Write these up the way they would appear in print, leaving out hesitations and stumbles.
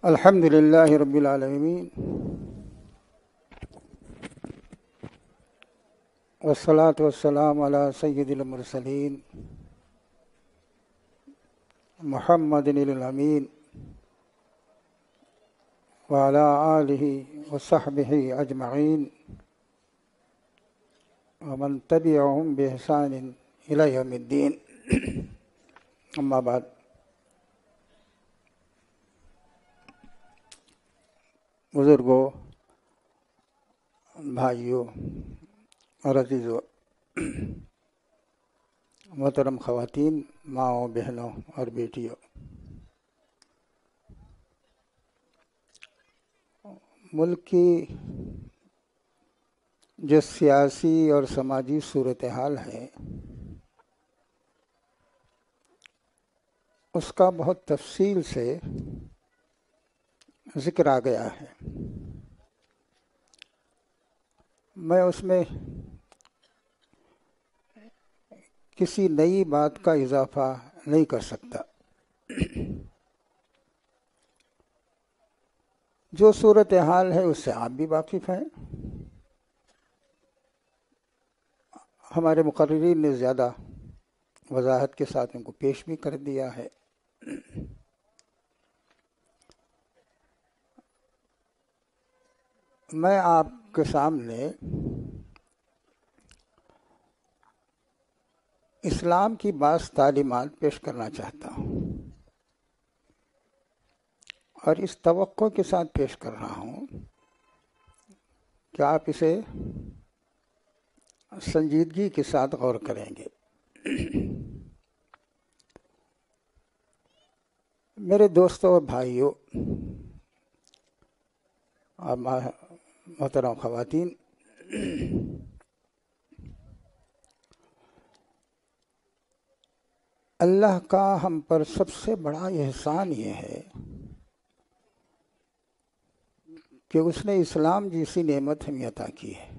الحمد لله رب العالمين والصلاة والسلام على سيد المرسلين محمد الأمين وعلى آله وصحبه أجمعين ومن تبعهم بإحسان إلى يوم الدين أما بعد. بزرگوں، بھائیوں اور عزیزوں، محترم خواتین، ماؤں، بہنوں اور بیٹیوں، ملک کی جو سیاسی اور سماجی صورتحال ہے اس کا بہت تفصیل سے ذکر آ گیا ہے. میں اس میں کسی نئی بات کا اضافہ نہیں کر سکتا. جو صورتحال ہے اس سے آپ بھی واقف ہیں. ہمارے مقررین نے زیادہ وضاحت کے ساتھ ان کو پیش بھی کر دیا ہے. میں آپ کے سامنے اسلام کی بعض تعلیمات پیش کرنا چاہتا ہوں اور اس توقع کے ساتھ پیش کر رہا ہوں کہ آپ اسے سنجیدگی کے ساتھ غور کریں گے. میرے دوستوں اور بھائیوں اور محترم خواتین، اللہ کا ہم پر سب سے بڑا احسان یہ ہے کہ اس نے اسلام جیسی نعمت ہمیں عطا کی ہے.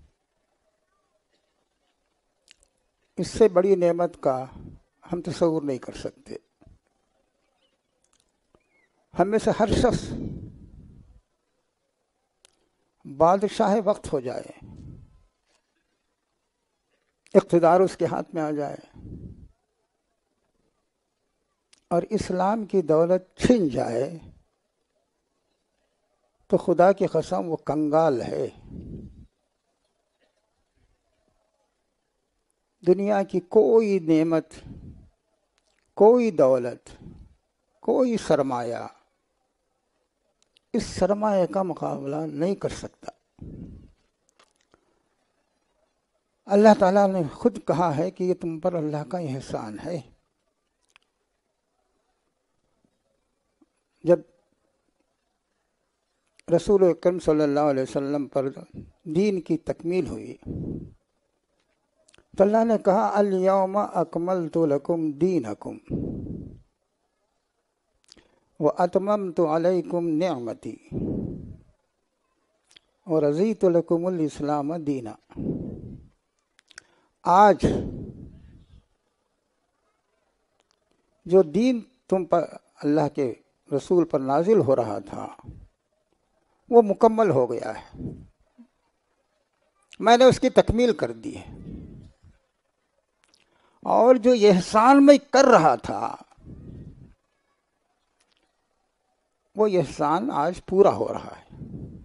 اس سے بڑی نعمت کا ہم تصور نہیں کر سکتے. ہم میں سے ہر شخص بادشاہ وقت ہو جائے، اقتدار اس کے ہاتھ میں آ جائے اور اسلام کی دولت چھن جائے تو خدا کی قسم وہ کنگال ہے. دنیا کی کوئی نعمت، کوئی دولت، کوئی سرمایہ اس سرمایہ کا مقابلہ نہیں کر سکتا. اللہ تعالیٰ نے خود کہا ہے کہ یہ تم پر اللہ کا احسان ہے. جب رسول اکرم صلی اللہ علیہ وسلم پر دین کی تکمیل ہوئی تو اللہ نے کہا الیوم اکملت لکم دینکم واتممت علیکم نعمتی ورضیت لکم الاسلام دینا. آج جو دین تم پر اللہ کے رسول پر نازل ہو رہا تھا وہ مکمل ہو گیا ہے. میں نے اس کی تکمیل کر دی ہے اور جو احسان میں کر رہا تھا وہ احسان آج پورا ہو رہا ہے.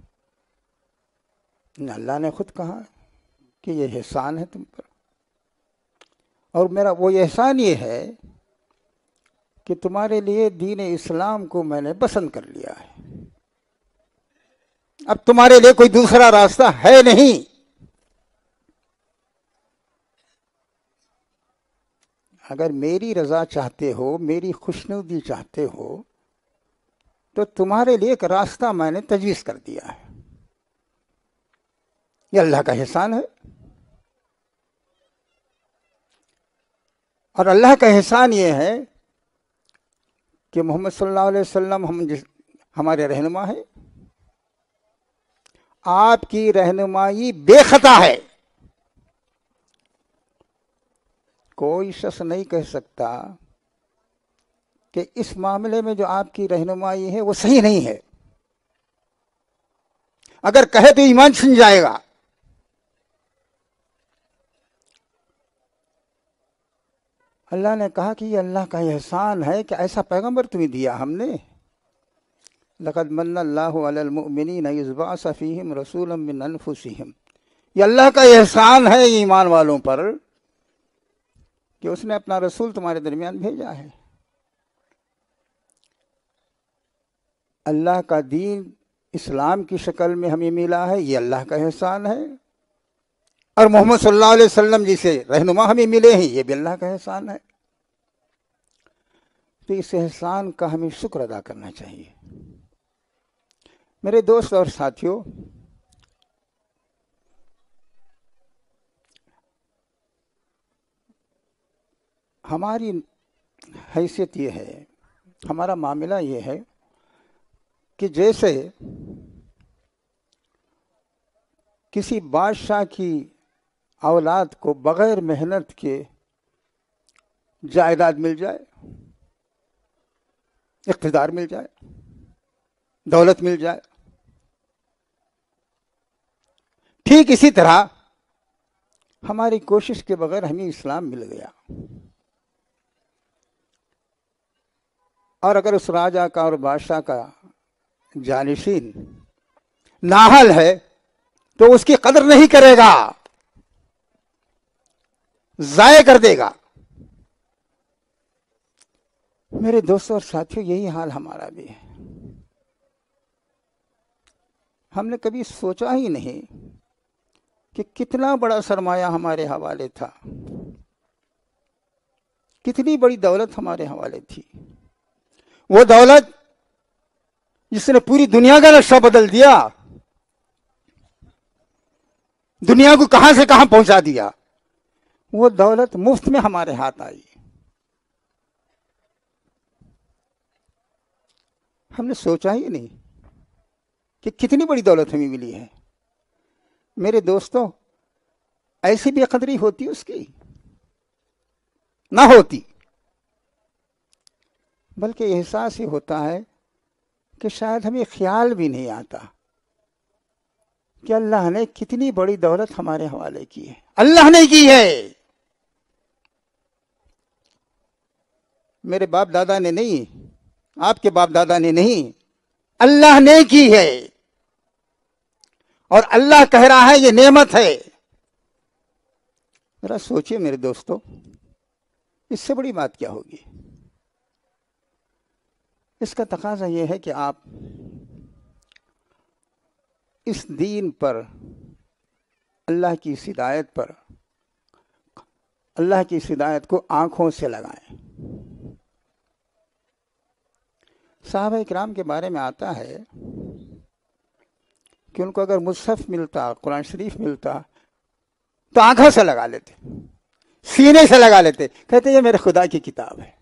اللہ نے خود کہا کہ یہ احسان ہے تم پر، اور میرا وہ احسان یہ ہے کہ تمہارے لیے دین اسلام کو میں نے پسند کر لیا ہے. اب تمہارے لیے کوئی دوسرا راستہ ہے نہیں. اگر میری رضا چاہتے ہو، میری خوشنودی چاہتے ہو تو تمہارے لیے ایک راستہ میں نے تجویز کر دیا ہے. یہ اللہ کا احسان ہے. اور اللہ کا احسان یہ ہے کہ محمد صلی اللہ علیہ وسلم ہمارے رہنما ہے. آپ کی رہنمائی بے خطا ہے. کوئی شخص نہیں کہہ سکتا کہ اس معاملے میں جو آپ کی رہنمائی ہے وہ صحیح نہیں ہے، اگر کہے تو ایمان چھن جائے گا۔ اللہ نے کہا کہ یہ اللہ کا احسان ہے کہ ایسا پیغمبر تمہیں دیا ہم نے۔ لقد من اللہ علی المؤمنین اذ بعث فیہم رسولا من انفسہم، یہ اللہ کا احسان ہے ایمان والوں پر کہ اس نے اپنا رسول تمہارے درمیان بھیجا ہے۔ اللہ کا دین اسلام کی شکل میں ہمیں ملا ہے، یہ اللہ کا احسان ہے، اور محمد صلی اللہ علیہ وسلم جیسے رہنما ہمیں ملے ہیں، یہ بھی اللہ کا احسان ہے۔ تو اس احسان کا ہمیں شکر ادا کرنا چاہیے۔ میرے دوست اور ساتھیوں، ہماری حیثیت یہ ہے، ہمارا معاملہ یہ ہے کہ جیسے کسی بادشاہ کی اولاد کو بغیر محنت کے جائیداد مل جائے، اقتدار مل جائے، دولت مل جائے، ٹھیک اسی طرح ہماری کوشش کے بغیر ہمیں اسلام مل گیا، اور اگر اس راجا کا اور بادشاہ کا جانشین نااہل ہے تو اس کی قدر نہیں کرے گا، ضائع کر دے گا۔ میرے دوستوں اور ساتھیوں، یہی حال ہمارا بھی ہے۔ ہم نے کبھی سوچا ہی نہیں کہ کتنا بڑا سرمایہ ہمارے حوالے تھا، کتنی بڑی دولت ہمارے حوالے تھی، وہ دولت جس نے پوری دنیا کا نقشہ بدل دیا، دنیا کو کہاں سے کہاں پہنچا دیا، وہ دولت مفت میں ہمارے ہاتھ آئی۔ ہم نے سوچا ہی نہیں کہ کتنی بڑی دولت ہمیں ملی ہے۔ میرے دوستوں، ایسی بے قدری ہوتی اس کی؟ نہ ہوتی، بلکہ احساس یہ ہوتا ہے کہ شاید ہمیں خیال بھی نہیں آتا کہ اللہ نے کتنی بڑی دولت ہمارے حوالے کی ہے۔ اللہ نے کی ہے، میرے باپ دادا نے نہیں، آپ کے باپ دادا نے نہیں، اللہ نے کی ہے، اور اللہ کہہ رہا ہے یہ نعمت ہے۔ ذرا سوچئے میرے دوستو، اس سے بڑی بات کیا ہوگی؟ اس کا تقاضا یہ ہے کہ آپ اس دین پر، اللہ کی اس ہدایت پر، اللہ کی اس ہدایت کو آنکھوں سے لگائیں۔ صحابہ اکرام کے بارے میں آتا ہے کہ ان کو اگر مصحف ملتا، قرآن شریف ملتا، تو آنکھوں سے لگا لیتے، سینے سے لگا لیتے، کہتے یہ میرے خدا کی کتاب ہے،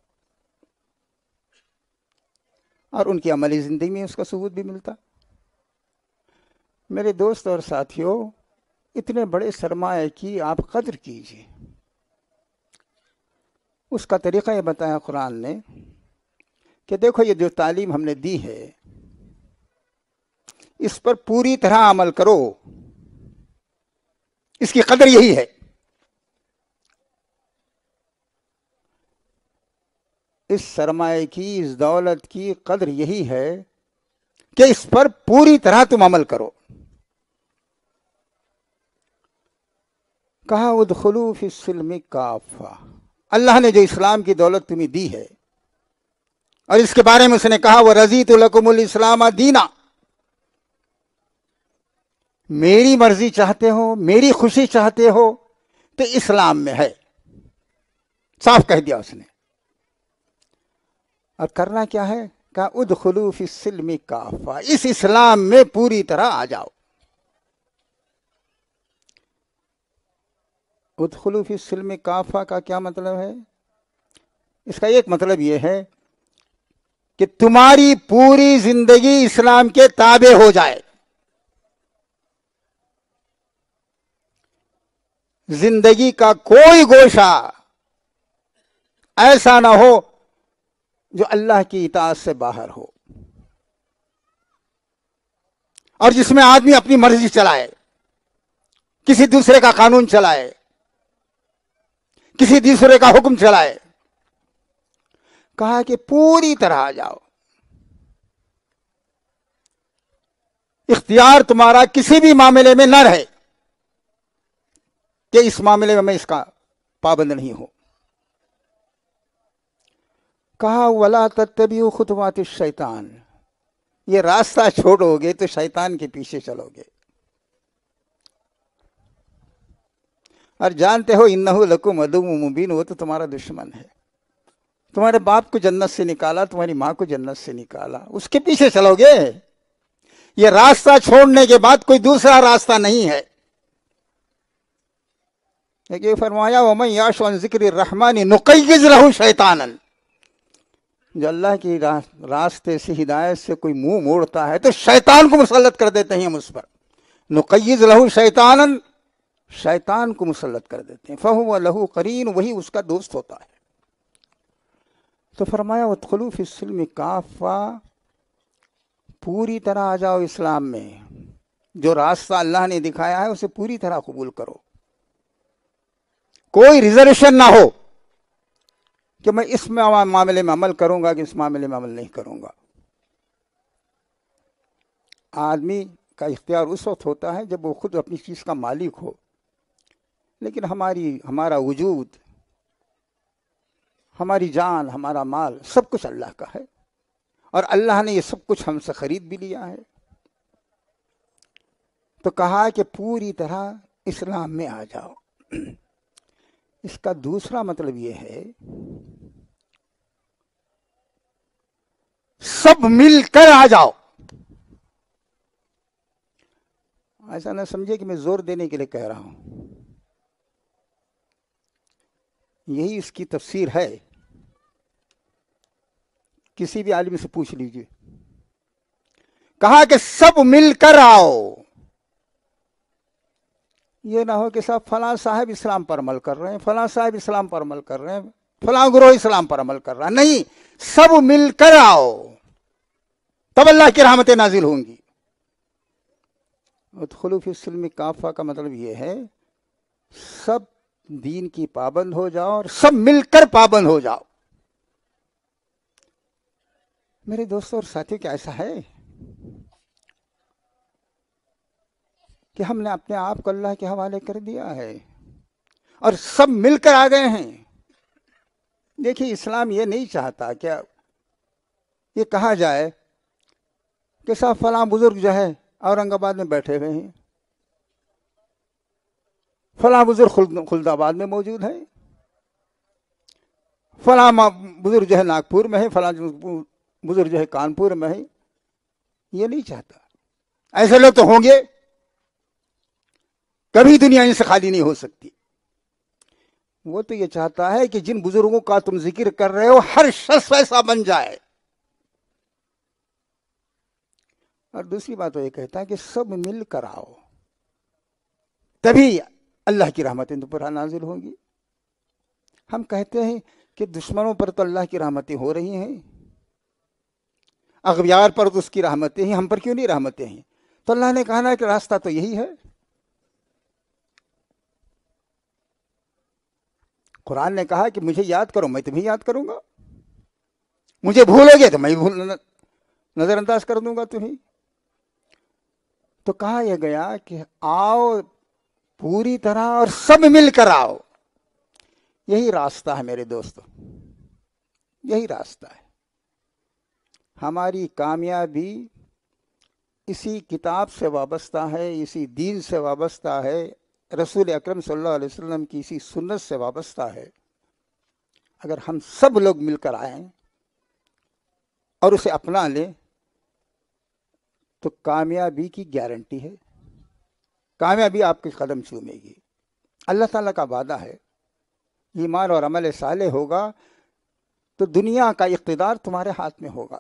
اور ان کی عملی زندگی میں اس کا ثبوت بھی ملتا۔ میرے دوست اور ساتھیوں، اتنے بڑے سرمایہ کی آپ قدر کیجیے۔ اس کا طریقہ یہ بتایا قرآن نے کہ دیکھو یہ جو تعلیم ہم نے دی ہے، اس پر پوری طرح عمل کرو، اس کی قدر یہی ہے۔ اس سرمایہ کی، اس دولت کی قدر یہی ہے کہ اس پر پوری طرح تم عمل کرو۔ کہا ادخلوا فی السلم کافہ، اللہ نے جو اسلام کی دولت تمہیں دی ہے، اور اس کے بارے میں اس نے کہا وَرَضِيتُ لَكُمُ الْإِسْلَامَ دِينًا، میری مرضی چاہتے ہو، میری خوشی چاہتے ہو تو اسلام میں ہے، صاف کہہ دیا اس نے۔ اور کرنا کیا ہے؟ کہا ادخلوا فی السلم کافہ، اس اسلام میں پوری طرح آ جاؤ۔ ادخلوا فی السلم کافہ کا کیا مطلب ہے؟ اس کا ایک مطلب یہ ہے کہ تمہاری پوری زندگی اسلام کے تابع ہو جائے، زندگی کا کوئی گوشہ ایسا نہ ہو جو اللہ کی اطاعت سے باہر ہو اور جس میں آدمی اپنی مرضی چلائے، کسی دوسرے کا قانون چلائے، کسی دوسرے کا حکم چلائے. کہا کہ پوری طرح آ جاؤ. اختیار تمہارا کسی بھی معاملے میں نہ رہے کہ اس معاملے میں اس کا پابند نہیں ہوں. کہا وَلَا تَتَّبِعُوا خُطُوَاتِ الشَّيْطَانِ، یہ راستہ چھوڑو گے تو شیطان کے پیچھے چلو گے. اور جانتے ہو اِنَّهُ لَكُمْ عَدُوٌّ مُبِينٌ، وہ تو تمہارا دشمن ہے. تمہارے باپ کو جنت سے نکالا، تمہاری ماں کو جنت سے نکالا، اس کے پیچھے چلو گے. یہ راستہ چھوڑنے کے بعد کوئی دوسرا راستہ نہیں ہے. یہ فرمایا وَمَن يَعْشُ عَن ذِكْرِ الرَّحْمَنِ نُقَيِّضْ لَهُ شَيْطَانًا، جو اللہ کی راستے سے ہدایت سے کوئی منہ موڑتا ہے تو شیطان کو مسلط کر دیتے ہیں ہم اس پر. نُقَيِّضْ لَهُ شَيْطَانًا، شیطان کو مسلط کر دیتے ہیں. فَهُوَ لَهُ قَرِينٌ، وہی اس کا دوست ہوتا ہے. تو فرمایا وَادْخُلُوا فِي السِّلْمِ كَافَّةً، پوری طرح آ جاؤ اسلام میں. جو راستہ اللہ نے دکھایا ہے اسے پوری طرح قبول کرو. کوئی ریزرویشن نہ ہو کہ میں اس معاملے میں عمل کروں گا کہ اس معاملے میں عمل نہیں کروں گا. آدمی کا اختیار اس وقت ہوتا ہے جب وہ خود اپنی چیز کا مالک ہو. لیکن ہمارا وجود، ہماری جان، ہمارا مال، سب کچھ اللہ کا ہے، اور اللہ نے یہ سب کچھ ہم سے خرید بھی لیا ہے. تو کہا کہ پوری طرح اسلام میں آ جاؤ. اس کا دوسرا مطلب یہ ہے سب مل کر آ جاؤ. ایسا نہ سمجھے کہ میں زور دینے کے لیے کہہ رہا ہوں، یہی اس کی تفسیر ہے. کسی بھی عالم سے پوچھ لیجئے. کہا کہ سب مل کر آؤ. یہ نہ ہو کہ صاحب فلاں صاحب اسلام پر عمل کر رہے ہیں، فلاں صاحب اسلام پر عمل کر رہے ہیں، فلاں گروہ اسلام پر عمل کر رہا ہے. نہیں، سب مل کر آؤ تب اللہ کی رحمتیں نازل ہوں گی. ادخلوا فی السلم کافہ کا مطلب یہ ہے سب دین کی پابند ہو جاؤ اور سب مل کر پابند ہو جاؤ. میرے دوستوں اور ساتھیوں، کیا ایسا ہے کہ ہم نے اپنے آپ کو اللہ کے حوالے کر دیا ہے اور سب مل کر آ گئے ہیں؟ دیکھیے، اسلام یہ نہیں چاہتا کہ یہ کہا جائے کہ صاحب فلاں بزرگ جو ہے اورنگ آباد میں بیٹھے ہوئے ہیں، فلاں بزرگ خلد آباد میں موجود ہے، فلاں بزرگ جو ہے ناگپور میں ہے، فلاں بزرگ جو ہے کانپور میں ہے. یہ نہیں چاہتا. ایسے لوگ تو ہوں گے، کبھی دنیا ان سے خالی نہیں ہو سکتی. وہ تو یہ چاہتا ہے کہ جن بزرگوں کا تم ذکر کر رہے ہو ہر شخص ایسا بن جائے. اور دوسری بات وہ یہ کہتا ہے کہ سب مل کر آؤ تبھی اللہ کی رحمتیں تم پر نازل ہوں گی. ہم کہتے ہیں کہ دشمنوں پر تو اللہ کی رحمتیں ہو رہی ہیں، اغیار پر تو اس کی رحمتیں ہیں، ہم پر کیوں نہیں رحمتیں ہیں؟ تو اللہ نے کہا کہ راستہ تو یہی ہے. قرآن نے کہا کہ مجھے یاد کرو، میں تمہیں یاد کروں گا. مجھے بھولو گے تو میں نظر انداز کر دوں گا تمہیں. تو کہا یہ گیا کہ آؤ پوری طرح اور سب مل کر آؤ. یہی راستہ ہے میرے دوستو، یہی راستہ ہے. ہماری کامیابی اسی کتاب سے وابستہ ہے، اسی دین سے وابستہ ہے، رسول اکرم صلی اللہ علیہ وسلم کی اسی سنت سے وابستہ ہے. اگر ہم سب لوگ مل کر آئیں اور اسے اپنا لیں تو کامیابی کی گارنٹی ہے. کامیابی آپ کے قدم چومے گی. اللہ تعالیٰ کا وعدہ ہے ایمان اور عمل صالح ہوگا تو دنیا کا اقتدار تمہارے ہاتھ میں ہوگا.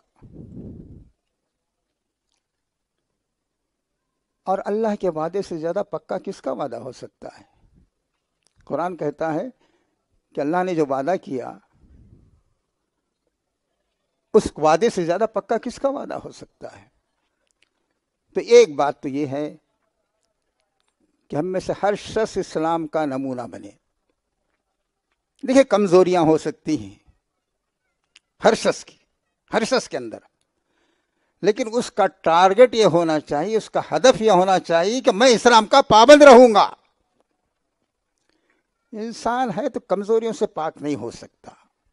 اور اللہ کے وعدے سے زیادہ پکا کس کا وعدہ ہو سکتا ہے؟ قرآن کہتا ہے کہ اللہ نے جو وعدہ کیا اس وعدے سے زیادہ پکا کس کا وعدہ ہو سکتا ہے؟ تو ایک بات تو یہ ہے کہ ہم میں سے ہر شخص اسلام کا نمونہ بنے. دیکھیے کمزوریاں ہو سکتی ہیں ہر شخص کے اندر، لیکن اس کا ٹارگٹ یہ ہونا چاہیے، اس کا ہدف یہ ہونا چاہیے کہ میں اسلام کا پابند رہوں گا. انسان ہے تو کمزوریوں سے پاک نہیں ہو سکتا.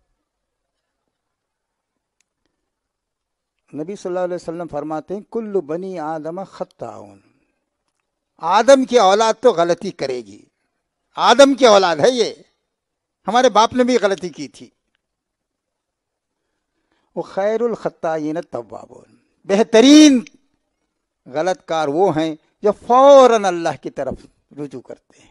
نبی صلی اللہ علیہ وسلم فرماتے ہیں کل بنی آدم خطاؤن، آدم کی اولاد تو غلطی کرے گی. آدم کی اولاد ہے یہ، ہمارے باپ نے بھی غلطی کی تھی. وہ خیر الخطائین التوابون، بہترین غلط کار وہ ہیں جو فوراً اللہ کی طرف رجوع کرتے ہیں.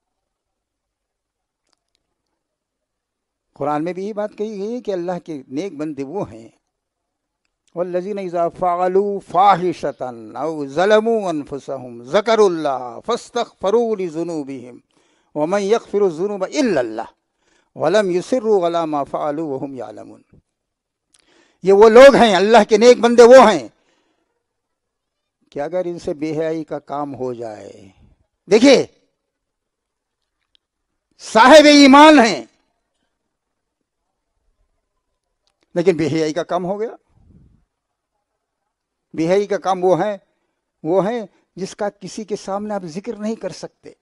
قرآن میں بھی یہ بات کہی گئی ہے کہ اللہ کے نیک بندے وہ ہیں والذین اذا فعلوا فاحشۃ او ظلموا انفسهم ذکروا اللہ فاستغفروا لذنوبهم ومن یغفر الذنوب الا اللہ ولم یصروا علی ما فعلوا وهم یعلمون. یہ وہ لوگ ہیں، اللہ کے نیک بندے وہ ہیں کہ اگر ان سے بے حیائی کا کام ہو جائے، دیکھیے صاحب ایمان ہیں لیکن بے حیائی کا کام ہو گیا. بے حیائی کا کام وہ ہے جس کا کسی کے سامنے آپ ذکر نہیں کر سکتے،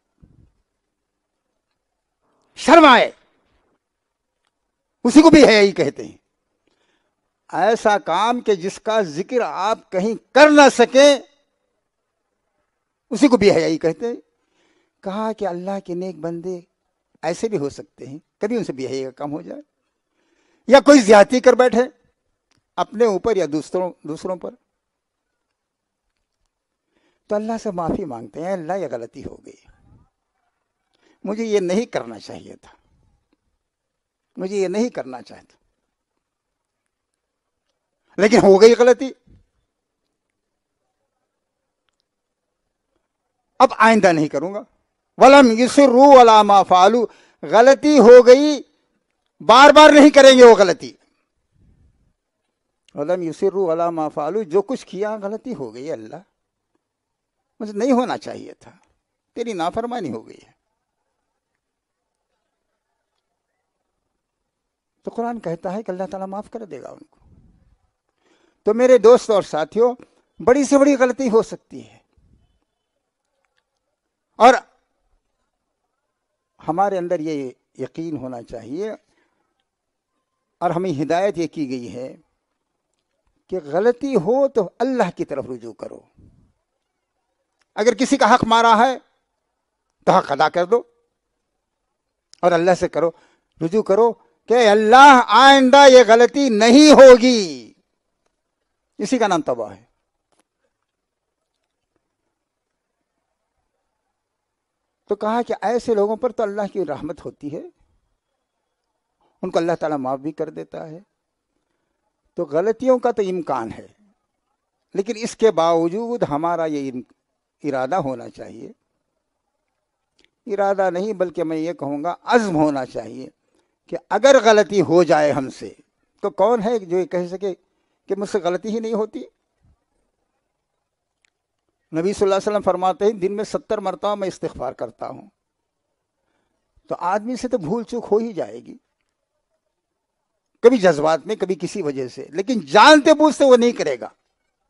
شرم آئے، اسی کو بے حیائی کہتے ہیں. ایسا کام کہ جس کا ذکر آپ کہیں کر نہ سکیں اسی کو بے حیائی کہتے ہیں. کہا کہ اللہ کے نیک بندے ایسے بھی ہو سکتے ہیں کبھی ان سے بے حیائی کا کام ہو جائے، یا کوئی زیادتی کر بیٹھے اپنے اوپر یا دوسروں پر، تو اللہ سے معافی مانگتے ہیں، اللہ یہ غلطی ہو گئی، مجھے یہ نہیں کرنا چاہیے تھا، مجھے یہ نہیں کرنا چاہتا، لیکن ہو گئی غلطی، اب آئندہ نہیں کروں گا. وَلَمْ يُصِرُّوا عَلَىٰ مَا فَعَلُوا، غلطی ہو گئی، بار بار نہیں کریں گے وہ غلطی. وَلَمْ يُصِرُّوا عَلَىٰ مَا فَعَلُوا، جو کچھ کیا غلطی ہو گئی، اللہ مجھے نہیں ہونا چاہیے تھا، تیری نافرمانی ہو گئی ہے. تو قرآن کہتا ہے کہ اللہ تعالیٰ معاف کر دے گا ان کو. تو میرے دوست اور ساتھیوں، بڑی سے بڑی غلطی ہو سکتی ہے اور ہمارے اندر یہ یقین ہونا چاہیے اور ہمیں ہدایت یہ کی گئی ہے کہ غلطی ہو تو اللہ کی طرف رجوع کرو. اگر کسی کا حق مارا ہے تو حق ادا کر دو اور اللہ سے کرو، رجوع کرو کہ اللہ آئندہ یہ غلطی نہیں ہوگی. اسی کا نام توبہ ہے. تو کہا کہ ایسے لوگوں پر تو اللہ کی رحمت ہوتی ہے، ان کو اللہ تعالیٰ معاف بھی کر دیتا ہے. تو غلطیوں کا تو امکان ہے، لیکن اس کے باوجود ہمارا یہ ارادہ ہونا چاہیے، ارادہ نہیں بلکہ میں یہ کہوں گا عزم ہونا چاہیے کہ اگر غلطی ہو جائے ہم سے تو کون ہے جو یہ کہہ سکے کہ مجھ سے غلطی ہی نہیں ہوتی. نبی صلی اللہ علیہ وسلم فرماتے ہیں دن میں 70 مرتبہ میں استغفار کرتا ہوں. تو آدمی سے تو بھول چوک ہو ہی جائے گی، کبھی جذبات میں، کبھی کسی وجہ سے، لیکن جانتے بوجھتے وہ نہیں کرے گا.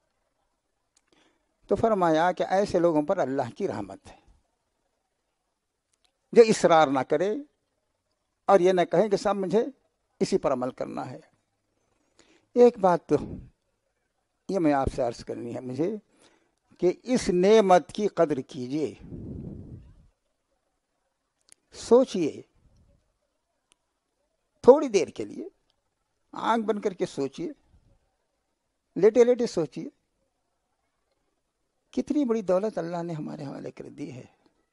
تو فرمایا کہ ایسے لوگوں پر اللہ کی رحمت ہے جو اصرار نہ کرے اور یہ نہ کہیں کہ صاحب مجھے اسی پر عمل کرنا ہے. ایک بات تو یہ میں آپ سے عرض کرنی ہے مجھے کہ اس نعمت کی قدر کیجئے. سوچئے تھوڑی دیر کے لیے، آنکھ بند کر کے سوچئے، لیٹے لیٹے سوچئے کتنی بڑی دولت اللہ نے ہمارے حوالے کر دی ہے.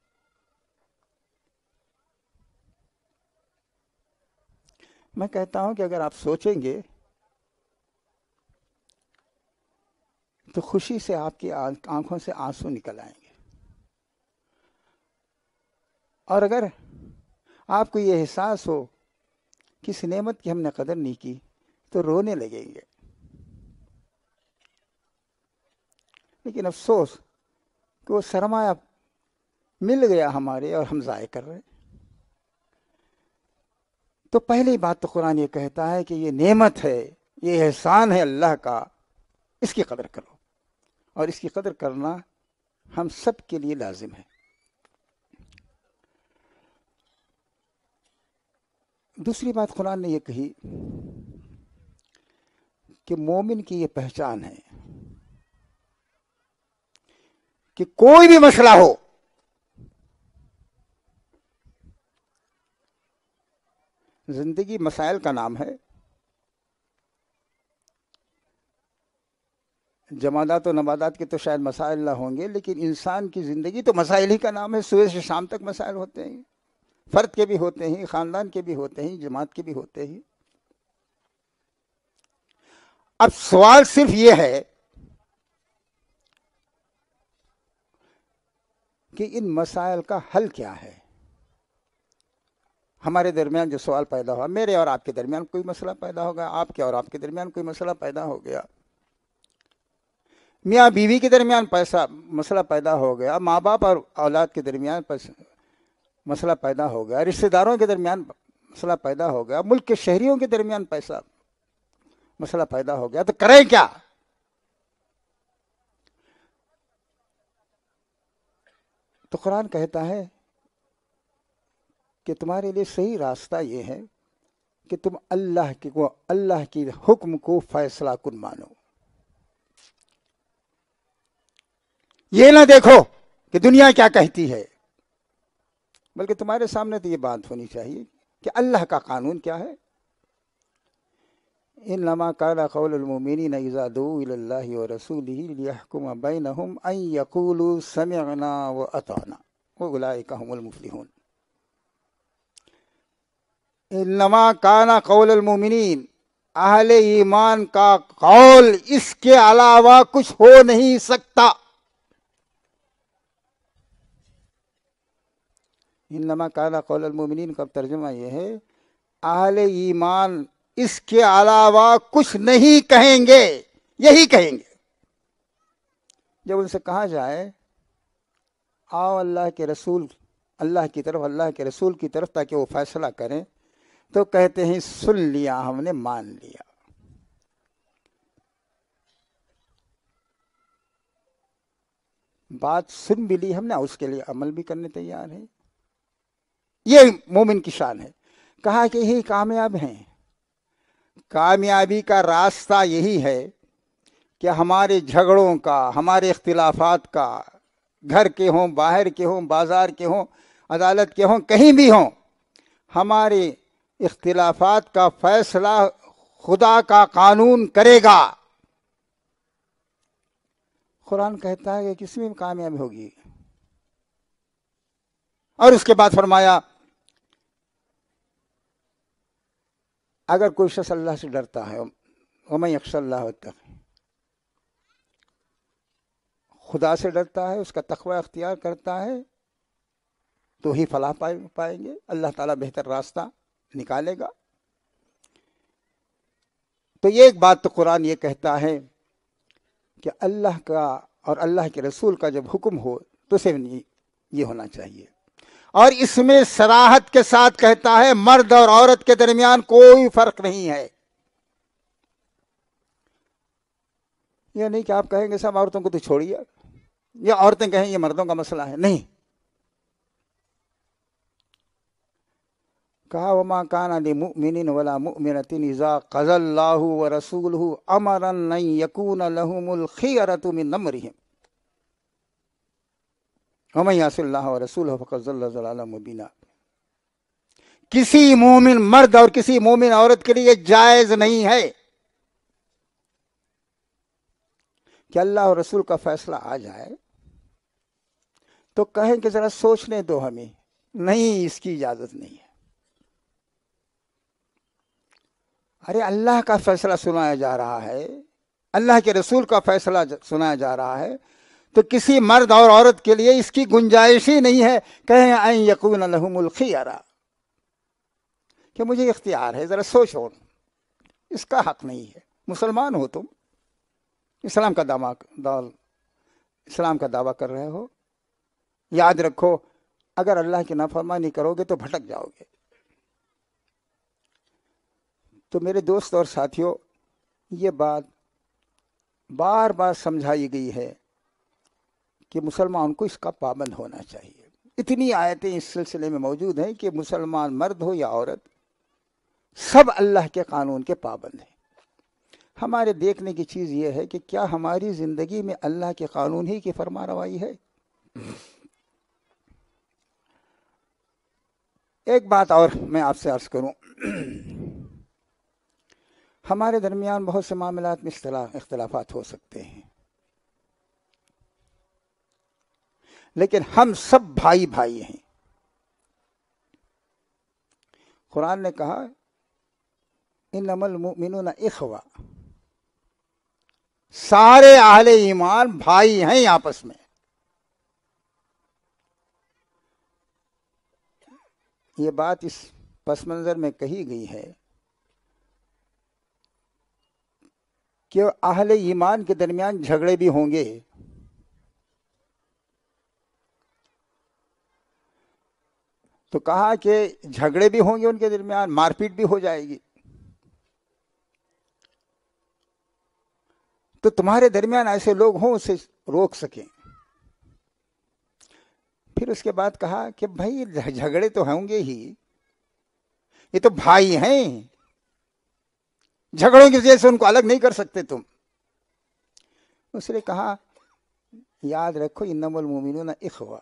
میں کہتا ہوں کہ اگر آپ سوچیں گے تو خوشی سے آپ کی آنکھوں سے آنسو نکل آئیں گے، اور اگر آپ کو یہ احساس ہو کہ اس نعمت کی ہم نے قدر نہیں کی تو رونے لگیں گے. لیکن افسوس کہ وہ سرمایہ مل گیا ہمارے اور ہم ضائع کر رہے ہیں۔ تو پہلی بات تو قرآن یہ کہتا ہے کہ یہ نعمت ہے، یہ احسان ہے اللہ کا، اس کی قدر کرو، اور اس کی قدر کرنا ہم سب کے لیے لازم ہے۔ دوسری بات قرآن نے یہ کہی کہ مومن کی یہ پہچان ہے کہ کوئی بھی مسئلہ ہو، زندگی مسائل کا نام ہے، جمادات و نباتات کے تو شاید مسائل نہ ہوں گے، لیکن انسان کی زندگی تو مسائل ہی کا نام ہے۔ صبح سے شام تک مسائل ہوتے ہیں، فرد کے بھی ہوتے ہیں، خاندان کے بھی ہوتے ہیں، جماعت کے بھی ہوتے ہیں۔ اب سوال صرف یہ ہے کہ ان مسائل کا حل کیا ہے۔ ہمارے درمیان جو سوال پیدا ہوا، میرے اور آپ کے درمیان کوئی مسئلہ پیدا ہو گیا، آپ کے اور آپ کے درمیان کوئی مسئلہ پیدا ہو گیا، میاں بیوی کے درمیان مسئلہ پیدا ہو گیا، ماں باپ اور اولاد کے درمیان مسئلہ پیدا ہو گیا، رشتہ داروں کے درمیان مسئلہ پیدا ہو گیا، ملک کے شہریوں کے درمیان مسئلہ پیدا ہو گیا، تو کریں کیا؟ تو قرآن کہتا ہے کہ تمہارے لیے صحیح راستہ یہ ہے کہ تم اللہ کی حکم کو فیصلہ کن مانو۔ یہ نہ دیکھو کہ دنیا کیا کہتی ہے، بلکہ تمہارے سامنے تو یہ بات ہونی چاہیے کہ اللہ کا قانون کیا ہے۔ انما كان قول المؤمنين اذا دعوا الى الله ورسوله ليحكم بينهم ان يقولوا سمعنا واطعنا واولئك هم المفلحون۔ انما كان قول المؤمنین، اہل ایمان کا قول اس کے علاوہ کچھ ہو نہیں سکتا۔ انما كان قول المؤمنین کا ترجمہ یہ ہے اہل ایمان اس کے علاوہ کچھ نہیں کہیں گے، یہی کہیں گے۔ جب ان سے کہا جائے آؤ اللہ کے رسول، اللہ کی طرف، اللہ کے رسول کی طرف تاکہ وہ فیصلہ کریں، تو کہتے ہیں سن لیا، ہم نے مان لیا۔ بات سن بھی لی ہم نے، اس کے لیے عمل بھی کرنے تیار ہیں۔ یہ مومن کی شان ہے۔ کہا کہ یہی کامیاب ہیں۔ کامیابی کا راستہ یہی ہے کہ ہمارے جھگڑوں کا، ہمارے اختلافات کا، گھر کے ہوں، باہر کے ہوں، بازار کے ہوں، عدالت کے ہوں، کہیں بھی ہوں، ہمارے اختلافات کا فیصلہ خدا کا قانون کرے گا۔ قرآن کہتا ہے کہ کس میں کامیابی ہوگی، اور اس کے بعد فرمایا اگر کوئی شخص اللہ سے ڈرتا ہے، وَمَن يَخْشَ اللَّهَ وَاتَّقِهْ، خدا سے ڈرتا ہے، اس کا تقوی اختیار کرتا ہے، تو ہی فلاح پائیں گے، اللہ تعالیٰ بہتر راستہ نکالے گا۔ تو یہ ایک بات تو قرآن یہ کہتا ہے کہ اللہ کا اور اللہ کے رسول کا جب حکم ہو تو صرف یہ ہونا چاہیے، اور اس میں صراحت کے ساتھ کہتا ہے مرد اور عورت کے درمیان کوئی فرق نہیں ہے۔ یہ نہیں کہ آپ کہیں گے سب عورتوں کو تو چھوڑیے، یا عورتیں کہیں یہ مردوں کا مسئلہ ہے، نہیں۔ کہا وما کان لمؤمن ولا مؤمنۃ اذا قضى اللہ ورسولہ امرا ان یکون لهم الخیرۃ من امرهم ومن یعص اللہ ورسولہ فقد ضل ضلالا مبینا۔ کسی مومن مرد اور کسی مومن عورت کے لیے جائز نہیں ہے کہ اللہ اور رسول کا فیصلہ آ جائے تو کہیں کہ ذرا سوچنے دو ہمیں، نہیں، اس کی اجازت نہیں ہے۔ ارے اللہ کا فیصلہ سنایا جا رہا ہے، اللہ کے رسول کا فیصلہ سنایا جا رہا ہے، تو کسی مرد اور عورت کے لیے اس کی گنجائش ہی نہیں ہے کہیں ان یکون لهم الخیرہ، کہ مجھے اختیار ہے، ذرا سوچو، اس کا حق نہیں ہے۔ مسلمان ہو تم، اسلام کا اسلام کا دعویٰ کر رہے ہو، یاد رکھو اگر اللہ کی نافرمانی کرو گے تو بھٹک جاؤ گے۔ تو میرے دوست اور ساتھیوں، یہ بات بار بار سمجھائی گئی ہے کہ مسلمان کو اس کا پابند ہونا چاہیے۔ اتنی آیتیں اس سلسلے میں موجود ہیں کہ مسلمان مرد ہو یا عورت، سب اللہ کے قانون کے پابند ہیں۔ ہمارے دیکھنے کی چیز یہ ہے کہ کیا ہماری زندگی میں اللہ کے قانون ہی کی فرما روائی ہے؟ ایک بات اور میں آپ سے عرض کروں، ہمارے درمیان بہت سے معاملات میں اختلافات ہو سکتے ہیں، لیکن ہم سب بھائی بھائی ہیں۔ قرآن نے کہا انما المؤمنون اخوہ، سارے اہل ایمان بھائی ہیں آپس میں۔ یہ بات اس پس منظر میں کہی گئی ہے کہ اہل ایمان کے درمیان جھگڑے بھی ہوں گے، تو کہا کہ جھگڑے بھی ہوں گے، ان کے درمیان مار پیٹ بھی ہو جائے گی، تو تمہارے درمیان ایسے لوگ ہوں اسے روک سکیں۔ پھر اس کے بعد کہا کہ بھائی جھگڑے تو ہوں گے ہی، یہ تو بھائی ہیں، جھگڑوں کی وجہ سے ان کو الگ نہیں کر سکتے تم۔ اس نے کہا یاد رکھو انما المؤمنون اخوہ۔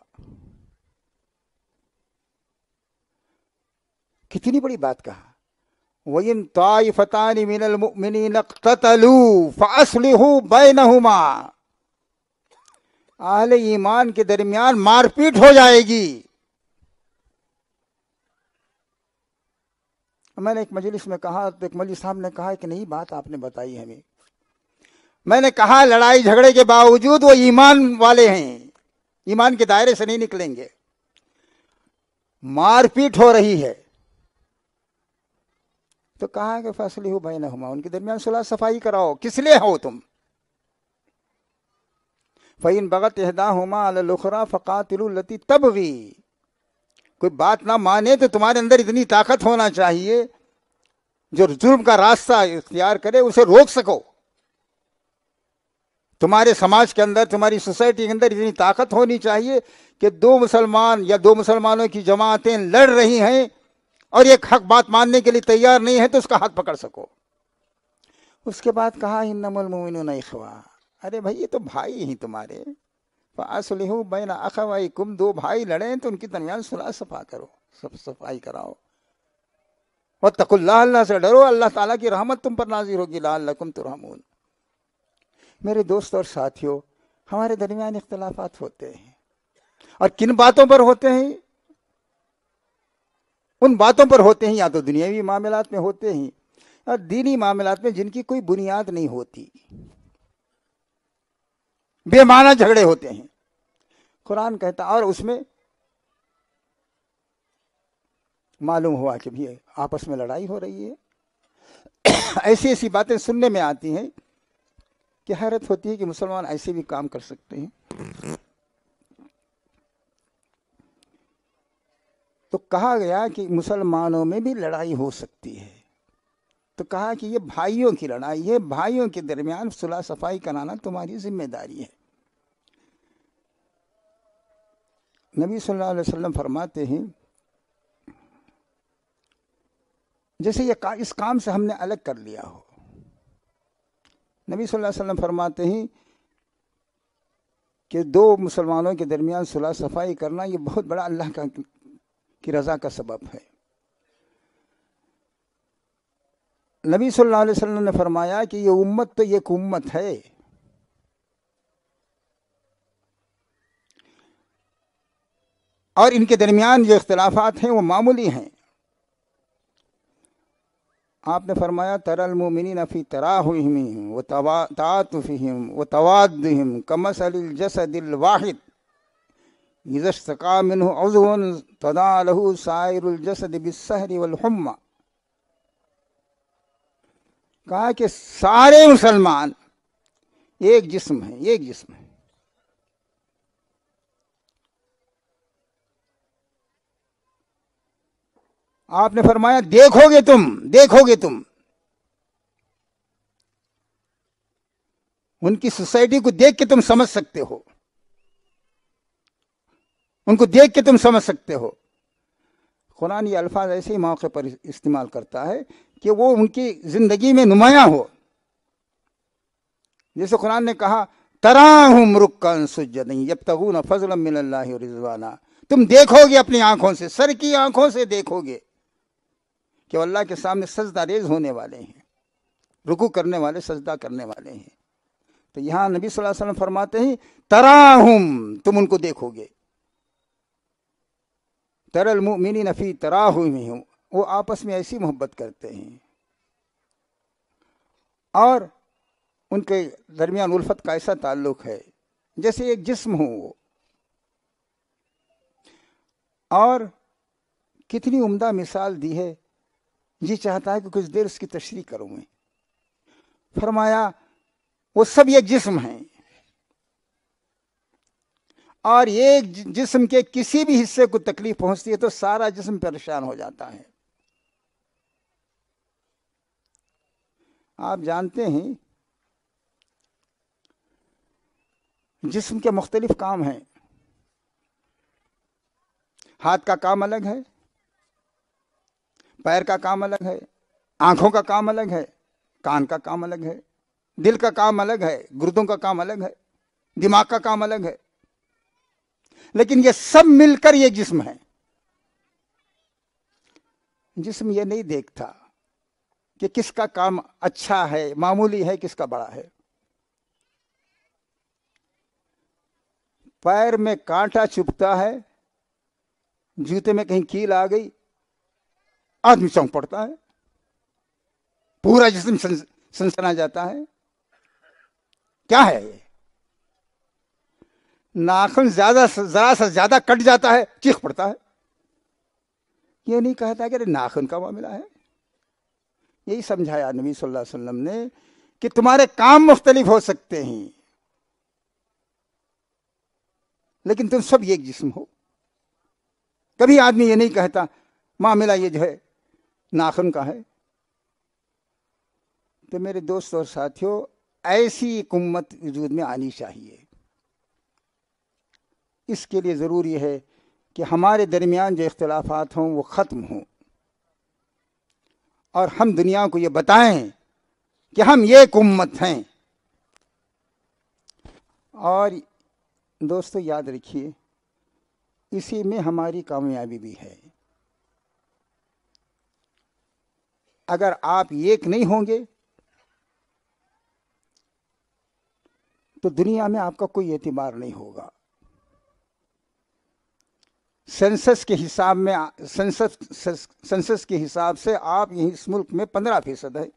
کتنی بڑی بات کہا، وَإِن طَائِفَتَانِ مِنَ الْمُؤْمِنِينَ اقْتَتَلُوا فَأَصْلِحُوا بَيْنَهُمَا۔ اہل ایمان کے درمیان مار پیٹ ہو جائے گی۔ میں نے ایک مجلس میں کہا تو ایک مجلس صاحب نے کہا کہ نہیں بات آپ نے بتائی ہمیں۔ میں نے کہا لڑائی جھگڑے کے باوجود وہ ایمان والے ہیں، ایمان کے دائرے سے نہیں نکلیں گے۔ مار پیٹ ہو رہی ہے تو کہا کہ فَأَصْلِحُوا بَيْنَهُمَا، ان کے درمیان صلح صفائی کراؤ۔ کس لیے ہو تم؟ فَإِن بَغَتْ إِحْدَاهُمَا عَلَى الْأُخْرَى فَقَاتِلُوا الَّتِي تَبْغِي۔ کوئی بات نہ مانے تو تمہارے اندر اتنی طاقت ہونا چاہیے جو ظلم کا راستہ اختیار کرے اسے روک سکو۔ تمہارے سماج کے اندر، تمہاری سوسائٹی کے اندر اتنی طاقت ہونی چاہیے کہ دو مسلمان یا دو مسلمانوں کی جماعتیں لڑ رہی ہیں اور ایک حق بات ماننے کے لیے تیار نہیں ہے تو اس کا ہاتھ پکڑ سکو۔ اس کے بعد کہا انما المؤمنون اخوہ، ارے بھائی یہ تو بھائی ہیں تمہارے، فَأَصْلِحُوا بَيْنَ أَخَوَيْكُمْ، دو بھائی لڑیں تو ان کی درمیان صلح صفائی کراؤ۔ وَاتَّقُوا اللَّهَ، اللہ سے ڈرو، اللہ تعالیٰ کی رحمت تم پر نازل ہوگی، لعلکم ترحمون۔ میرے دوست اور ساتھیوں، ہمارے درمیان اختلافات ہوتے ہیں، اور کن باتوں پر ہوتے ہیں؟ ان باتوں پر ہوتے ہیں یا تو دنیاوی معاملات میں ہوتے ہیں اور دینی معاملات میں جن کی کوئی بنیاد نہیں ہوتی، بے معنی جھگڑے ہوتے ہیں۔ قرآن کہتا اور اس میں معلوم ہوا کہ بھی آپس میں لڑائی ہو رہی ہے۔ ایسی ایسی باتیں سننے میں آتی ہیں کہ حیرت ہوتی ہے کہ مسلمان ایسے بھی کام کر سکتے ہیں۔ تو کہا گیا کہ مسلمانوں میں بھی لڑائی ہو سکتی ہے، تو کہا کہ یہ بھائیوں کی لڑائی ہے، بھائیوں کے درمیان صلح صفائی کرانا تمہاری ذمہ داری ہے۔ نبی صلی اللہ علیہ وسلم فرماتے ہیں جیسے یہ اس کام سے ہم نے الگ کر لیا ہو۔ نبی صلی اللہ علیہ وسلم فرماتے ہیں کہ دو مسلمانوں کے درمیان صلح صفائی کرنا یہ بہت بڑا اللہ کی رضا کا سبب ہے۔ نبی صلی اللہ علیہ وسلم نے فرمایا کہ یہ امت تو ایک امت ہے، اور ان کے درمیان جو اختلافات ہیں وہ معمولی ہیں۔ آپ نے فرمایا تری المؤمنین فی تراحمہم وتعاطفہم وتوادہم کمثل الجسد الواحد اذا اشتکا منہ عضو تداعی لہ سائر الجسد بالسہر والحمى۔ کہا کہ سارے مسلمان ایک جسم ہیں، ایک جسم ہے، آپ نے فرمایا دیکھو گے تم ان کی سوسائٹی کو دیکھ کے تم سمجھ سکتے ہو، ان کو دیکھ کے تم سمجھ سکتے ہو۔ قرآن یہ الفاظ ایسے ہی موقع پر استعمال کرتا ہے کہ وہ ان کی زندگی میں نمایاں ہو۔ جیسے قرآن نے کہا تراہم رکعا سجدا یبتغون فضلا من اللہ ورضوانا، تم دیکھو گے اپنی آنکھوں سے، سر کی آنکھوں سے دیکھو گے کہ وہ اللہ کے سامنے سجدہ ریز ہونے والے ہیں، رکوع کرنے والے، سجدہ کرنے والے ہیں۔ تو یہاں نبی صلی اللہ علیہ وسلم فرماتے ہیں تراہم، تم ان کو دیکھو گے۔ تر المؤمنین فی تراہمہم، وہ آپس میں ایسی محبت کرتے ہیں اور ان کے درمیان الفت کا ایسا تعلق ہے جیسے ایک جسم ہو وہ۔ اور کتنی عمدہ مثال دی ہے، جی چاہتا ہے کہ کچھ دیر اس کی تشریح کروں میں۔ فرمایا وہ سب ایک جسم ہیں، اور ایک جسم کے کسی بھی حصے کو تکلیف پہنچتی ہے تو سارا جسم پریشان ہو جاتا ہے۔ آپ جانتے ہیں جسم کے مختلف کام ہیں، ہاتھ کا کام الگ ہے، پیر کا کام الگ ہے، آنکھوں کا کام الگ ہے، کان کا کام الگ ہے، دل کا کام الگ ہے، گردوں کا کام الگ ہے، دماغ کا کام الگ ہے، لیکن یہ سب مل کر یہ جسم ہے۔ جسم یہ نہیں دیکھتا کہ کس کا کام اچھا ہے، معمولی ہے، کس کا بڑا ہے۔ پیر میں کانٹا چبھتا ہے، جوتے میں کہیں کیل آ گئی، آدمی چونک پڑتا ہے، پورا جسم سنسنا جاتا ہے۔ کیا ہے یہ؟ ناخن ذرا سا زیادہ کٹ جاتا ہے، چیخ پڑتا ہے۔ یہ نہیں کہتا کہ ناخن کا معاملہ ہے۔ یہی سمجھایا نبی صلی اللہ علیہ وسلم نے کہ تمہارے کام مختلف ہو سکتے ہیں لیکن تم سب ایک جسم ہو۔ کبھی آدمی یہ نہیں کہتا معاملہ یہ جو ہے ناخن کا ہے۔ تو میرے دوست اور ساتھیوں، ایسی ایک امت وجود میں آنی چاہیے۔ اس کے لیے ضروری ہے کہ ہمارے درمیان جو اختلافات ہوں وہ ختم ہوں، اور ہم دنیا کو یہ بتائیں کہ ہم ایک امت ہیں۔ اور دوستو یاد رکھیے، اسی میں ہماری کامیابی بھی ہے۔ اگر آپ ایک نہیں ہوں گے تو دنیا میں آپ کا کوئی اعتبار نہیں ہوگا۔ سینسس کے حساب میں سینسس کے حساب سے آپ یہیں اس ملک میں 15% ہے۔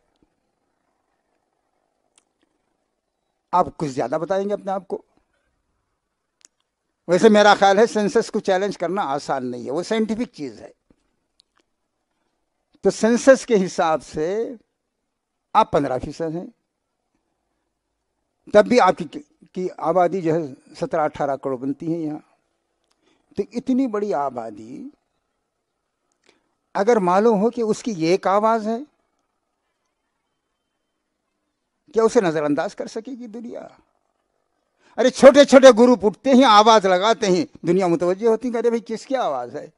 آپ کچھ زیادہ بتائیں گے اپنے آپ کو؟ ویسے میرا خیال ہے سینسس کو چیلنج کرنا آسان نہیں ہے، وہ سائنٹیفک چیز ہے۔ تو سینسس کے حساب سے آپ 15% ہیں، تب بھی آپ کی آبادی جو ہے 17-18 کروڑ بنتی ہے یہاں۔ تو اتنی بڑی آبادی اگر معلوم ہو کہ اس کی ایک آواز ہے، کیا اسے نظر انداز کر سکے گی دنیا؟ ارے چھوٹے چھوٹے گروپ اٹھتے ہیں، آواز لگاتے ہیں، دنیا متوجہ ہوتی ہے، ارے بھائی کس کی آواز ہے؟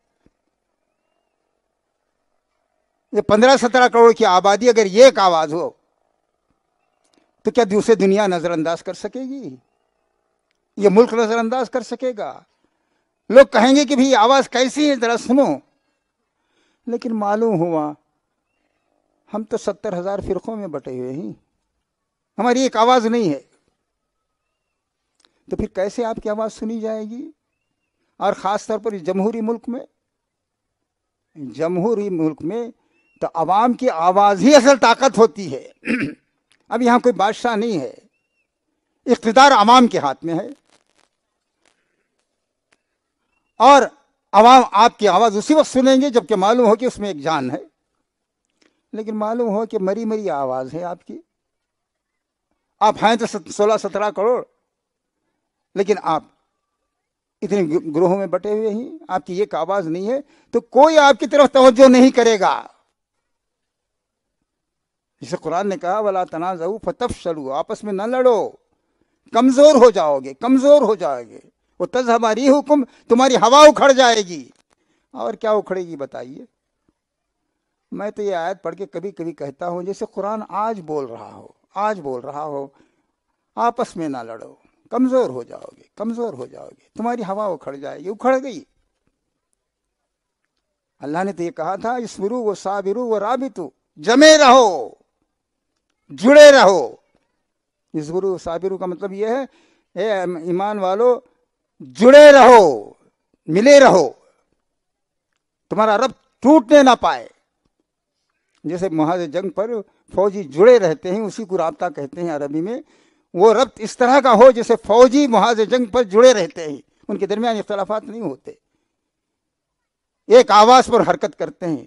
یہ 15-17 کروڑ کی آبادی اگر ایک آواز ہو تو کیا دوسرے دنیا نظر انداز کر سکے گی؟ یہ ملک نظر انداز کر سکے گا؟ لوگ کہیں گے کہ بھئی آواز کیسی ہے ذرا سنو، لیکن معلوم ہوا ہم تو 70,000 فرقوں میں بٹے ہوئے ہیں، ہماری ایک آواز نہیں ہے، تو پھر کیسے آپ کی آواز سنی جائے گی؟ اور خاص طور پر جمہوری ملک میں تو عوام کی آواز ہی اصل طاقت ہوتی ہے۔ اب یہاں کوئی بادشاہ نہیں ہے، اقتدار عوام کے ہاتھ میں ہے، اور عوام آپ کی آواز اسی وقت سنیں گے جبکہ معلوم ہو کہ اس میں ایک جان ہے۔ لیکن معلوم ہو کہ مری آواز ہے آپ کی، آپ ہیں تو 16-17 کروڑ، لیکن آپ اتنے گروہوں میں بٹے ہوئے ہیں، آپ کی ایک آواز نہیں ہے تو کوئی آپ کی طرف توجہ نہیں کرے گا۔ جسے قرآن نے کہا وَلَا تَنَازَعُوا فَتَفْشَلُوا، آپس میں نہ لڑو، کمزور ہو جاؤ گے، کمزور ہو جاؤ گے، وَتَذْهَبَ رِيحُكُمْ، تمہاری ہوا اکھڑ جائے گی۔ اور کیا اکھڑے گی بتائیے؟ میں تو یہ آیت پڑھ کے کبھی کبھی کہتا ہوں جیسے قرآن آج بول رہا ہو، آپس میں نہ لڑو، کمزور ہو جاؤ گے، کمزور ہو جاؤ گے، تمہاری ہوا اکھڑ جائے گی، اکھڑ گئی۔ اللہ نے تو یہ کہا تھا اصبروا وصابروا ورابطوا، جمے رہو، جڑے رہو۔ اصبروا وصابروا کا مطلب یہ ہے اے ایمان والو جڑے رہو، ملے رہو، تمہارا رب ٹوٹنے نہ پائے۔ جیسے محاذ جنگ پر فوجی جڑے رہتے ہیں، اسی کو رابطہ کہتے ہیں عربی میں۔ وہ ربط اس طرح کا ہو جیسے فوجی محاذ جنگ پر جڑے رہتے ہیں، ان کے درمیان اختلافات نہیں ہوتے، ایک آواز پر حرکت کرتے ہیں،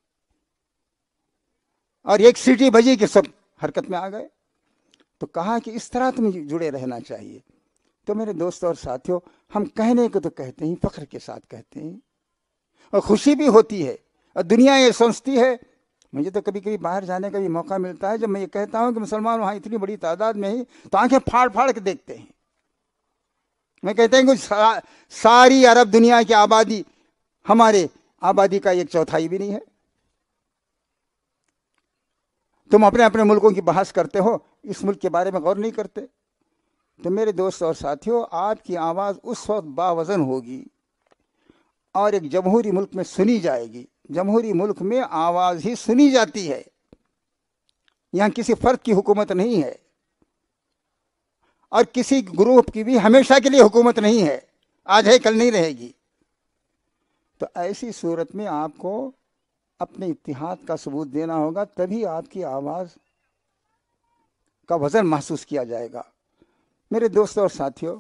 اور ایک سیٹی بجی کہ سب حرکت میں آ گئے۔ تو کہا کہ اس طرح تم جڑے رہنا چاہیے۔ تو میرے دوستوں اور ساتھیوں، ہم کہنے کو تو کہتے ہیں، فخر کے ساتھ کہتے ہیں، اور خوشی بھی ہوتی ہے، اور دنیا یہ سمجھتی ہے۔ مجھے تو کبھی کبھی باہر جانے کا بھی موقع ملتا ہے، جب میں یہ کہتا ہوں کہ مسلمان وہاں اتنی بڑی تعداد میں ہی، تو آنکھیں پھاڑ پھاڑ کے دیکھتے ہیں۔ میں کہتے ہیں کہ ساری عرب دنیا کی آبادی ہمارے آبادی کا 1/4 بھی نہیں ہے۔ تم اپنے اپنے ملکوں کی بحث کرتے ہو، اس ملک کے بارے میں غور نہیں کرتے۔ تو میرے دوست اور ساتھیوں، آپ کی آواز اس وقت باوزن ہوگی اور ایک جمہوری ملک میں سنی جائے گی۔ جمہوری ملک میں آواز ہی سنی جاتی ہے، یہاں کسی فرد کی حکومت نہیں ہے، اور کسی گروپ کی بھی ہمیشہ کے لیے حکومت نہیں ہے، آج ہے کل نہیں رہے گی۔ تو ایسی صورت میں آپ کو اپنے اتحاد کا ثبوت دینا ہوگا، تبھی آپ کی آواز کا وزن محسوس کیا جائے گا۔ میرے دوستوں اور ساتھیوں،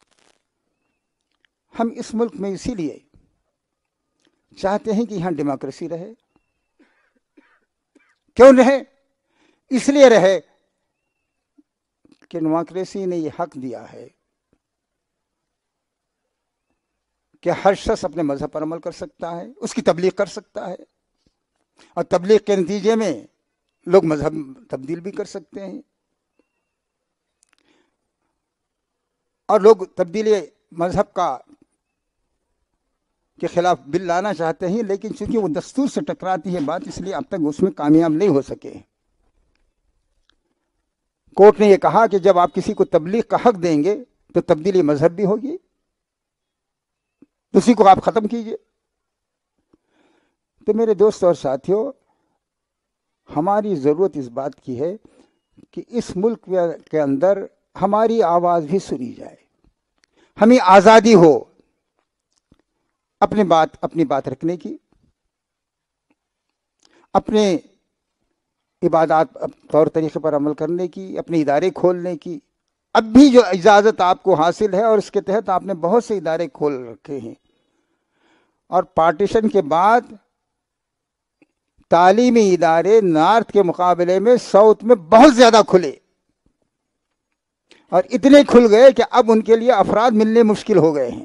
ہم اس ملک میں اسی لیے چاہتے ہیں کہ یہاں ڈیموکریسی رہے۔ کیوں رہے؟ اس لیے رہے کہ ڈیموکریسی نے یہ حق دیا ہے کہ ہر شخص اپنے مذہب پر عمل کر سکتا ہے، اس کی تبلیغ کر سکتا ہے، اور تبلیغ کے نتیجے میں لوگ مذہب تبدیل بھی کر سکتے ہیں، اور لوگ تبدیلی مذہب کے خلاف بل لانا چاہتے ہیں، لیکن چونکہ وہ دستور سے ٹکراتی ہے بات، اس لیے اب تک اس میں کامیاب نہیں ہو سکے۔ کورٹ نے یہ کہا کہ جب آپ کسی کو تبلیغ کا حق دیں گے تو تبدیلی مذہب بھی ہوگی، اسی کو آپ ختم کیجئے۔ تو میرے دوست اور ساتھیوں، ہماری ضرورت اس بات کی ہے کہ اس ملک کے اندر ہماری آواز بھی سنی جائے، ہمیں آزادی ہو اپنی بات رکھنے کی، اپنے عبادات طور طریقے پر عمل کرنے کی، اپنے ادارے کھولنے کی۔ اب بھی جو اجازت آپ کو حاصل ہے، اور اس کے تحت آپ نے بہت سے ادارے کھول رکھے ہیں، اور پارٹیشن کے بعد تعلیمی ادارے نارتھ کے مقابلے میں ساؤتھ میں بہت زیادہ کھلے، اور اتنے کھل گئے کہ اب ان کے لیے افراد ملنے مشکل ہو گئے ہیں،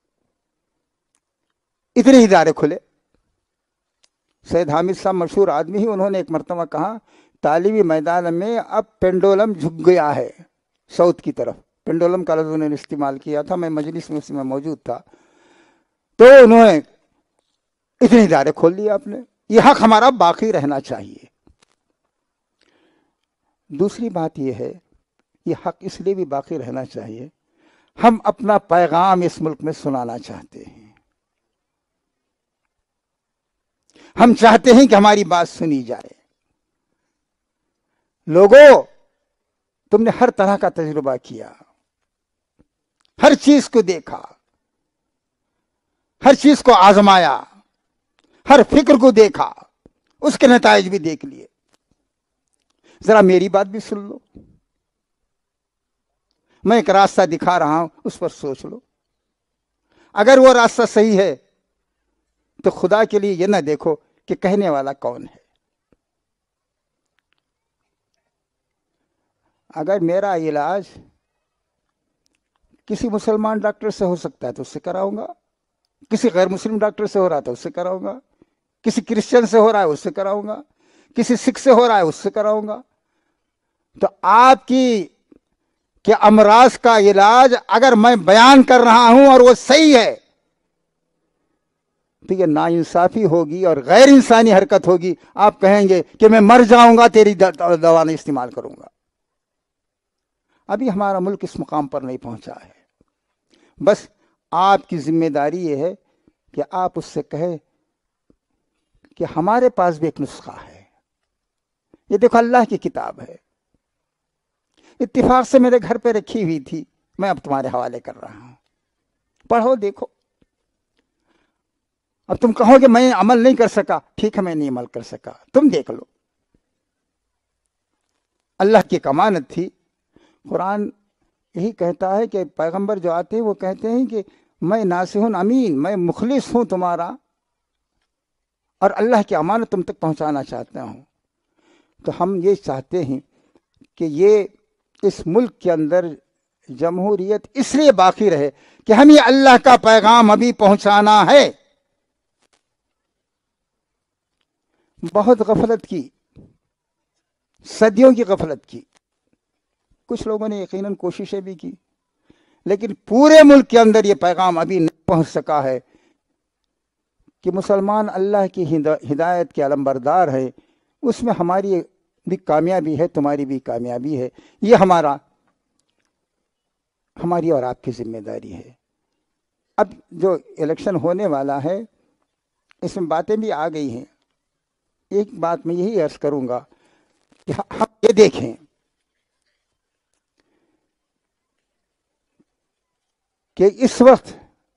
اتنے ادارے کھلے۔ سید حامد صاحب مشہور آدمی ہی، انہوں نے ایک مرتبہ کہا تعلیمی میدان میں اب پینڈولم جھک گیا ہے ساؤتھ کی طرف۔ پینڈولم کا لفظ انہوں نے استعمال کیا تھا، میں مجلس میں اس میں موجود تھا۔ تو انہوں نے اتنے ادارے کھول لیے اپنے۔ یہ حق ہمارا باقی رہنا چاہیے۔ دوسری بات یہ ہے، یہ حق اس لیے بھی باقی رہنا چاہیے، ہم اپنا پیغام اس ملک میں سنانا چاہتے ہیں، ہم چاہتے ہیں کہ ہماری بات سنی جائے۔ لوگوں، تم نے ہر طرح کا تجربہ کیا، ہر چیز کو دیکھا، ہر چیز کو آزمایا، ہر فکر کو دیکھا، اس کے نتائج بھی دیکھ لیے۔ ذرا میری بات بھی سن لو، میں ایک راستہ دکھا رہا ہوں، اس پر سوچ لو۔ اگر وہ راستہ صحیح ہے تو خدا کے لیے یہ نہ دیکھو کہ کہنے والا کون ہے۔ اگر میرا علاج کسی مسلمان ڈاکٹر سے ہو سکتا ہے تو اس سے کراؤں گا، کسی غیر مسلم ڈاکٹر سے ہو رہا ہے تو اس سے کراؤں گا، کسی کرسچن سے ہو رہا ہے اس سے کراؤں گا، کسی سکھ سے ہو رہا ہے اس سے کراؤں گا۔ تو آپ کی کہ امراض کا علاج اگر میں بیان کر رہا ہوں اور وہ صحیح ہے تو یہ ناانصافی ہوگی اور غیر انسانی حرکت ہوگی۔ آپ کہیں گے کہ میں مر جاؤں گا تیری دوا نہیں استعمال کروں گا۔ ابھی ہمارا ملک اس مقام پر نہیں پہنچا ہے۔ بس آپ کی ذمہ داری یہ ہے کہ آپ اس سے کہیں کہ ہمارے پاس بھی ایک نسخہ ہے، یہ دیکھو اللہ کی کتاب ہے، اتفاق سے میرے گھر پہ رکھی ہوئی تھی، میں اب تمہارے حوالے کر رہا ہوں، پڑھو دیکھو۔ اب تم کہو کہ میں عمل نہیں کر سکا، ٹھیک ہے میں نہیں عمل کر سکا، تم دیکھ لو۔ اللہ کی ایک امانت تھی۔ قرآن یہی کہتا ہے کہ پیغمبر جو آتے ہیں وہ کہتے ہیں کہ میں ناصح امین، میں مخلص ہوں تمہارا، اور اللہ کی امانت تم تک پہنچانا چاہتا ہوں۔ تو ہم یہ چاہتے ہیں کہ یہ اس ملک کے اندر جمہوریت اس لیے باقی رہے کہ ہم یہ اللہ کا پیغام ابھی پہنچانا ہے۔ بہت غفلت کی، صدیوں کی غفلت کی، کچھ لوگوں نے یقیناً کوششیں بھی کی، لیکن پورے ملک کے اندر یہ پیغام ابھی نہیں پہنچ سکا ہے کہ مسلمان اللہ کی ہدایت کے علمبردار ہیں۔ اس میں ہماری بھی کامیابی ہے، تمہاری بھی کامیابی ہے۔ یہ ہماری اور آپ کی ذمہ داری ہے۔ اب جو الیکشن ہونے والا ہے اس میں باتیں بھی آ گئی ہیں۔ ایک بات میں یہی عرض کروں گا کہ ہم یہ دیکھیں کہ اس وقت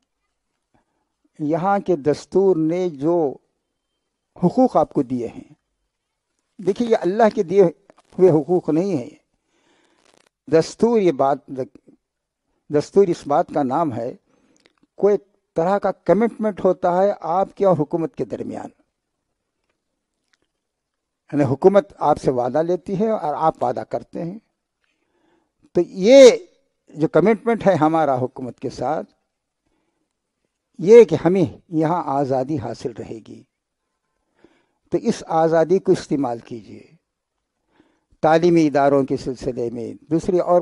یہاں کے دستور نے جو حقوق آپ کو دیے ہیں، دیکھیے یہ اللہ کے دیے ہوئے حقوق نہیں ہیں۔ دستور اس بات کا نام ہے، کوئی طرح کا کمٹمنٹ ہوتا ہے آپ کے اور حکومت کے درمیان، یعنی حکومت آپ سے وعدہ لیتی ہے اور آپ وعدہ کرتے ہیں۔ تو یہ جو کمٹمنٹ ہے ہمارا حکومت کے ساتھ، یہ کہ ہمیں یہاں آزادی حاصل رہے گی، تو اس آزادی کو استعمال کیجیے، تعلیمی اداروں کے سلسلے میں، دوسری اور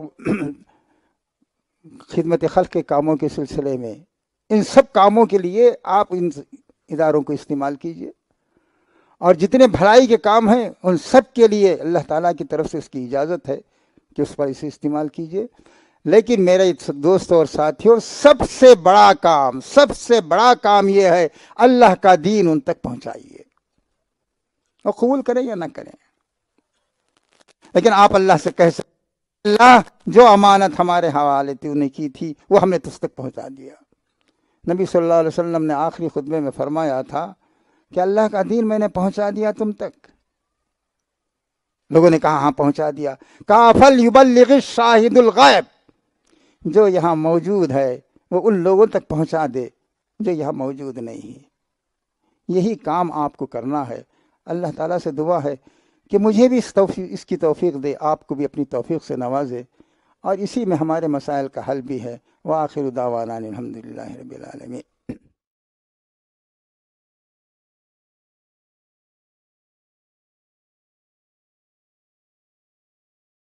خدمت خلق کے کاموں کے سلسلے میں، ان سب کاموں کے لیے آپ ان اداروں کو استعمال کیجیے، اور جتنے بھلائی کے کام ہیں ان سب کے لیے اللہ تعالیٰ کی طرف سے اس کی اجازت ہے کہ اس پر اسے استعمال کیجیے۔ لیکن میرے دوستوں اور ساتھیوں، سب سے بڑا کام یہ ہے اللہ کا دین ان تک پہنچائیے، اور قبول کریں یا نہ کریں۔ لیکن آپ اللہ سے کہہ سکتے اللہ جو امانت ہمارے حوالے تو نے کی تھی وہ ہم نے تجھ تک پہنچا دیا۔ نبی صلی اللہ علیہ وسلم نے آخری خطبے میں فرمایا تھا کہ اللہ کا دین میں نے پہنچا دیا تم تک۔ لوگوں نے کہا ہاں پہنچا دیا، کہا فَلْيُبَلِّغِ الشَّاهِدُ الْغَائِبُ، جو یہاں موجود ہے وہ ان لوگوں تک پہنچا دے جو یہاں موجود نہیں ہے۔ یہی کام آپ کو کرنا ہے۔ اللہ تعالیٰ سے دعا ہے کہ مجھے بھی اس کی توفیق دے، آپ کو بھی اپنی توفیق سے نوازے، اور اسی میں ہمارے مسائل کا حل بھی ہے۔ وآخر دعوانا الحمدللہ رب العالمین۔